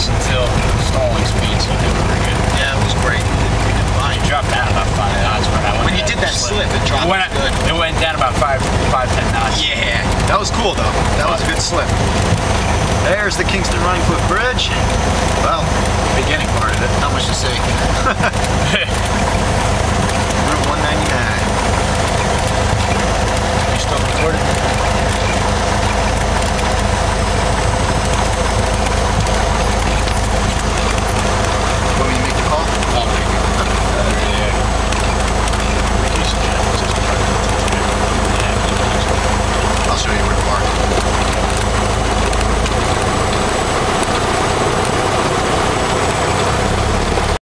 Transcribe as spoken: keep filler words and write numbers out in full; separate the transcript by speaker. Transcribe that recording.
Speaker 1: knots until stalling speed, so they were pretty good.
Speaker 2: Yeah, it was great.
Speaker 1: Well, you dropped down about five knots when I went.
Speaker 2: When you did that slip, it dropped
Speaker 1: it went,
Speaker 2: good.
Speaker 1: It went down about five, five, ten knots.
Speaker 2: Yeah, that was cool though. That was a good slip. There's the Kingston Running Foot Bridge. Well, beginning part of it. Not much to say. Route one ninety-nine.
Speaker 1: You still recording?